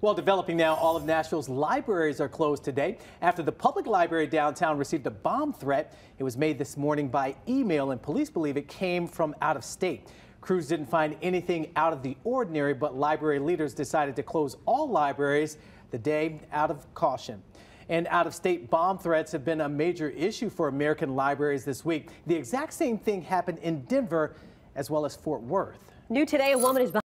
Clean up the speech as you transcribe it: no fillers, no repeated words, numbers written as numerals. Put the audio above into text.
Well, developing now, all of Nashville's libraries are closed today after the public library downtown received a bomb threat. It was made this morning by email, and police believe it came from out of state. Crews didn't find anything out of the ordinary, but library leaders decided to close all libraries the day out of caution. And out-of-state bomb threats have been a major issue for American libraries this week. The exact same thing happened in Denver as well as Fort Worth. New today, a woman is